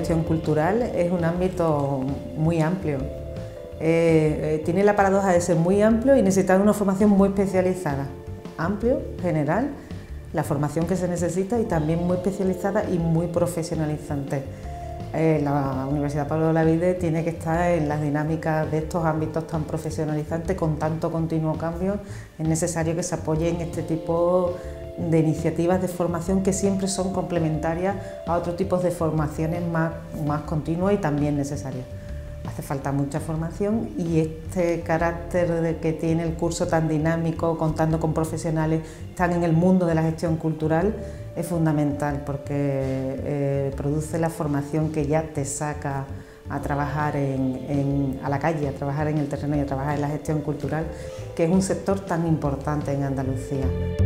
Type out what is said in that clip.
gestión cultural es un ámbito muy amplio. Tiene la paradoja de ser muy amplio y necesitar una formación muy especializada. Amplio, general, la formación que se necesita y también muy especializada y muy profesionalizante. La Universidad Pablo Olavide tiene que estar en las dinámicas de estos ámbitos tan profesionalizantes con tanto continuo cambio. Es necesario que se apoyen este tipo de iniciativas de formación que siempre son complementarias a otros tipos de formaciones más continuas y también necesarias. Hace falta mucha formación y este carácter que tiene el curso tan dinámico, contando con profesionales que están en el mundo de la gestión cultural, es fundamental porque produce la formación que ya te saca a trabajar a la calle, a trabajar en el terreno y a trabajar en la gestión cultural, que es un sector tan importante en Andalucía.